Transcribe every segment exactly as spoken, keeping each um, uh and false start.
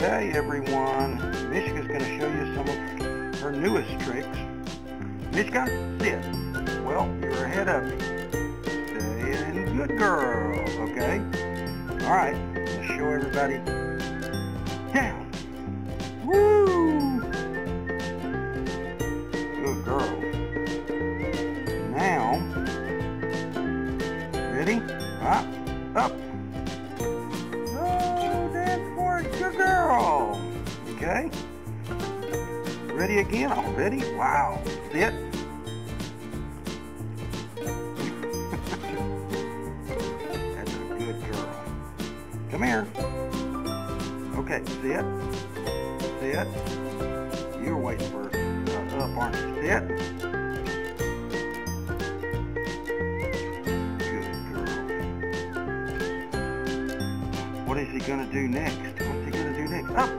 Today, everyone, Mishka's going to show you some of her newest tricks. Mishka, sit. Well, you're ahead of me. Stay in, good girl, okay? All right, let's show everybody. Down. Woo! Good girl. Now, ready? Up, up. Good girl. Okay. Ready again already? Wow. Sit. That's a good girl. Come here. Okay. Sit. Sit. You're waiting for uh, up, aren't you? Sit. Good girl. What is he going to do next? What's he going to do next? Up!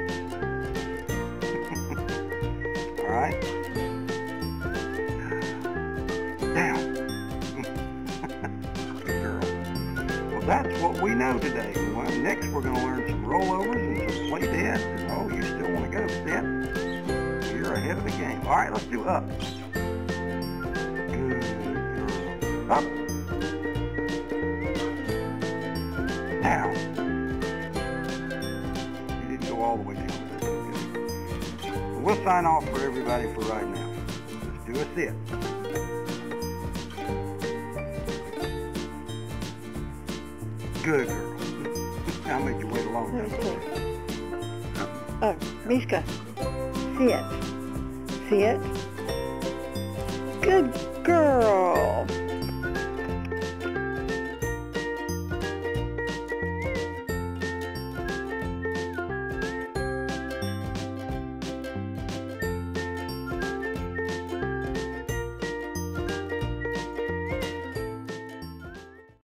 Alright. Down. Good girl. Well, that's what we know today. Well, next we're going to learn some rollovers and some play dead. Oh, you still want to go? Sit. You're ahead of the game. Alright, let's do up. Good girl. Up. Down. All the way down with this, okay? So we'll sign off for everybody for right now. Let's do a sit. Good girl. I made you wait a long time. Oh, Mishka, sit. Sit. Good girl.